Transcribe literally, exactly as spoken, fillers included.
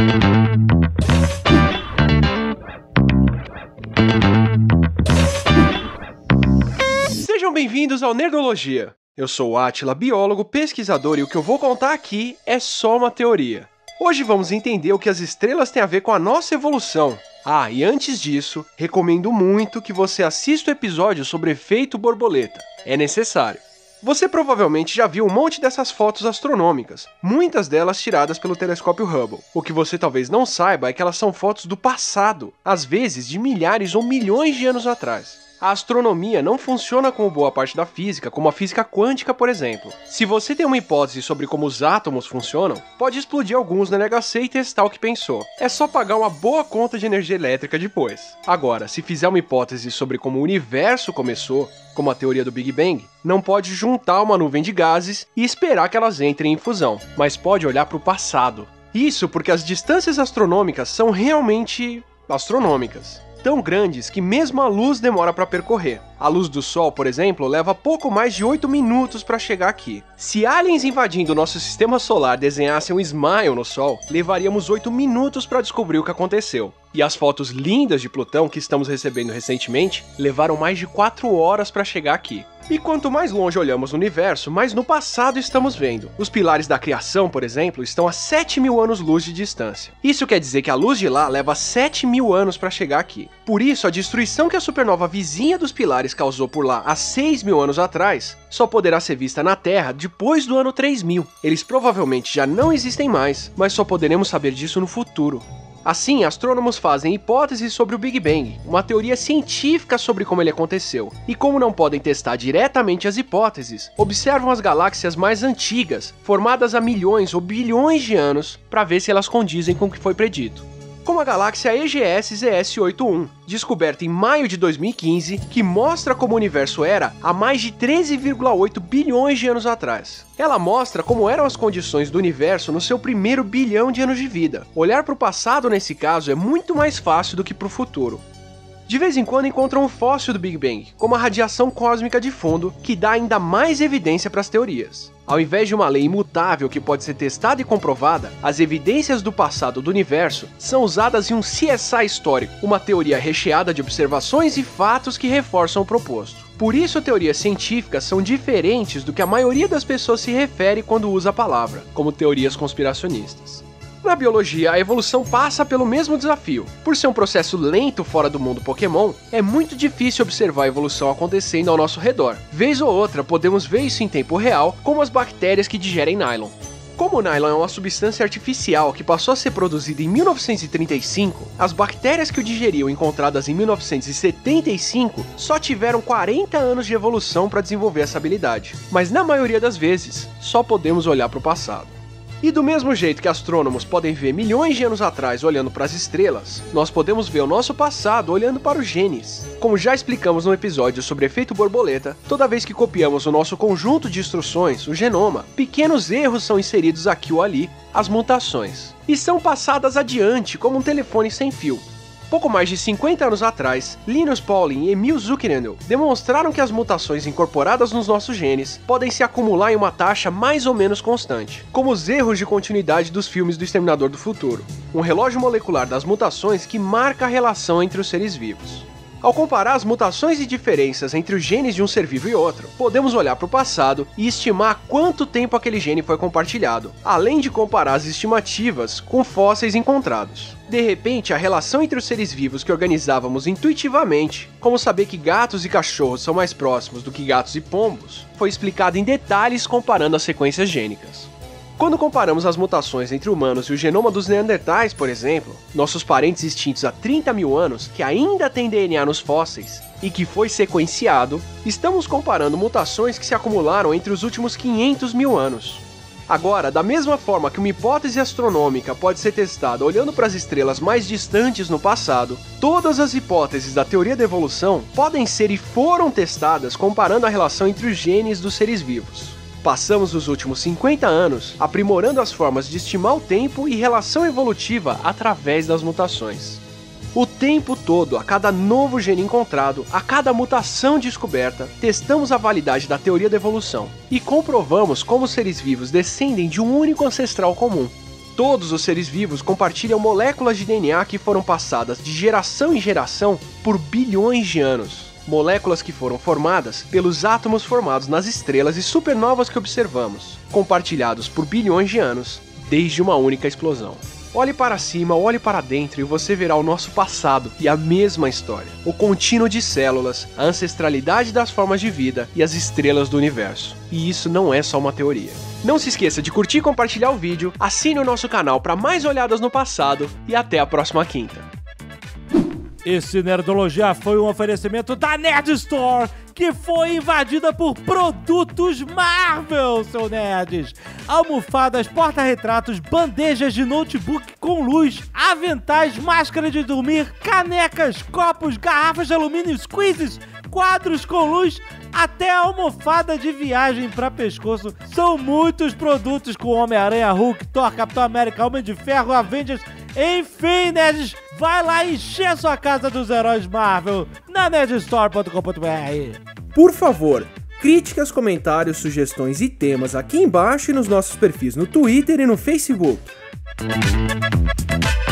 Sejam bem-vindos ao Nerdologia. Eu sou o Átila, biólogo, pesquisador, e o que eu vou contar aqui é só uma teoria. Hoje vamos entender o que as estrelas têm a ver com a nossa evolução. Ah, e antes disso, recomendo muito que você assista o episódio sobre efeito borboleta. É necessário. Você provavelmente já viu um monte dessas fotos astronômicas, muitas delas tiradas pelo telescópio Hubble. O que você talvez não saiba é que elas são fotos do passado, às vezes de milhares ou milhões de anos atrás. A astronomia não funciona como boa parte da física, como a física quântica, por exemplo. Se você tem uma hipótese sobre como os átomos funcionam, pode explodir alguns no N H C e testar o que pensou. É só pagar uma boa conta de energia elétrica depois. Agora, se fizer uma hipótese sobre como o universo começou, como a teoria do Big Bang, não pode juntar uma nuvem de gases e esperar que elas entrem em fusão, mas pode olhar para o passado. Isso porque as distâncias astronômicas são realmente astronômicas. Tão grandes que mesmo a luz demora para percorrer. A luz do Sol, por exemplo, leva pouco mais de oito minutos para chegar aqui. Se aliens invadindo nosso sistema solar desenhassem um smile no Sol, levaríamos oito minutos para descobrir o que aconteceu. E as fotos lindas de Plutão que estamos recebendo recentemente levaram mais de quatro horas para chegar aqui. E quanto mais longe olhamos no universo, mais no passado estamos vendo. Os pilares da criação, por exemplo, estão a sete mil anos-luz de distância. Isso quer dizer que a luz de lá leva sete mil anos para chegar aqui. Por isso, a destruição que a supernova vizinha dos pilares causou por lá há seis mil anos atrás só poderá ser vista na Terra depois do ano três mil. Eles provavelmente já não existem mais, mas só poderemos saber disso no futuro. Assim, astrônomos fazem hipóteses sobre o Big Bang, uma teoria científica sobre como ele aconteceu. E como não podem testar diretamente as hipóteses, observam as galáxias mais antigas, formadas há milhões ou bilhões de anos, para ver se elas condizem com o que foi predito. Como a galáxia E G S Z S oitenta e um, descoberta em maio de dois mil e quinze, que mostra como o universo era há mais de treze vírgula oito bilhões de anos atrás. Ela mostra como eram as condições do universo no seu primeiro bilhão de anos de vida. Olhar para o passado nesse caso é muito mais fácil do que para o futuro. De vez em quando encontram um fóssil do Big Bang, como a radiação cósmica de fundo, que dá ainda mais evidência para as teorias. Ao invés de uma lei imutável que pode ser testada e comprovada, as evidências do passado do universo são usadas em um C S I histórico, uma teoria recheada de observações e fatos que reforçam o proposto. Por isso, teorias científicas são diferentes do que a maioria das pessoas se refere quando usa a palavra, como teorias conspiracionistas. Na biologia, a evolução passa pelo mesmo desafio. Por ser um processo lento fora do mundo Pokémon, é muito difícil observar a evolução acontecendo ao nosso redor. Vez ou outra, podemos ver isso em tempo real, como as bactérias que digerem nylon. Como o nylon é uma substância artificial que passou a ser produzida em mil novecentos e trinta e cinco, as bactérias que o digeriam encontradas em mil novecentos e setenta e cinco só tiveram quarenta anos de evolução para desenvolver essa habilidade. Mas na maioria das vezes, só podemos olhar para o passado. E do mesmo jeito que astrônomos podem ver milhões de anos atrás olhando para as estrelas, nós podemos ver o nosso passado olhando para os genes. Como já explicamos no episódio sobre efeito borboleta, toda vez que copiamos o nosso conjunto de instruções, o genoma, pequenos erros são inseridos aqui ou ali, as mutações, e são passadas adiante como um telefone sem fio. Pouco mais de cinquenta anos atrás, Linus Pauling e Emil Zuckerman demonstraram que as mutações incorporadas nos nossos genes podem se acumular em uma taxa mais ou menos constante, como os erros de continuidade dos filmes do Exterminador do Futuro, um relógio molecular das mutações que marca a relação entre os seres vivos. Ao comparar as mutações e diferenças entre os genes de um ser vivo e outro, podemos olhar para o passado e estimar quanto tempo aquele gene foi compartilhado, além de comparar as estimativas com fósseis encontrados. De repente, a relação entre os seres vivos que organizávamos intuitivamente, como saber que gatos e cachorros são mais próximos do que gatos e pombos, foi explicada em detalhes comparando as sequências gênicas. Quando comparamos as mutações entre humanos e o genoma dos neandertais, por exemplo, nossos parentes extintos há trinta mil anos, que ainda têm D N A nos fósseis e que foi sequenciado, estamos comparando mutações que se acumularam entre os últimos quinhentos mil anos. Agora, da mesma forma que uma hipótese astronômica pode ser testada olhando para as estrelas mais distantes no passado, todas as hipóteses da teoria da evolução podem ser e foram testadas comparando a relação entre os genes dos seres vivos. Passamos os últimos cinquenta anos aprimorando as formas de estimar o tempo e relação evolutiva através das mutações. O tempo todo, a cada novo gene encontrado, a cada mutação descoberta, testamos a validade da teoria da evolução e comprovamos como os seres vivos descendem de um único ancestral comum. Todos os seres vivos compartilham moléculas de D N A que foram passadas de geração em geração por bilhões de anos. Moléculas que foram formadas pelos átomos formados nas estrelas e supernovas que observamos, compartilhados por bilhões de anos, desde uma única explosão. Olhe para cima, olhe para dentro e você verá o nosso passado e a mesma história. O contínuo de células, a ancestralidade das formas de vida e as estrelas do universo. E isso não é só uma teoria. Não se esqueça de curtir e compartilhar o vídeo, assine o nosso canal para mais olhadas no passado e até a próxima quinta. Esse Nerdologia foi um oferecimento da Nerd Store, que foi invadida por produtos Marvel, seu nerds. Almofadas, porta-retratos, bandejas de notebook com luz, aventais, máscara de dormir, canecas, copos, garrafas de alumínio, squeezes, quadros com luz, até almofada de viagem para pescoço. São muitos produtos com Homem-Aranha, Hulk, Thor, Capitão América, Homem de Ferro, Avengers, enfim, nerds, vai lá encher sua casa dos heróis Marvel na nerd store ponto com ponto b r. Por favor, críticas, comentários, sugestões e temas aqui embaixo e nos nossos perfis no Twitter e no Facebook.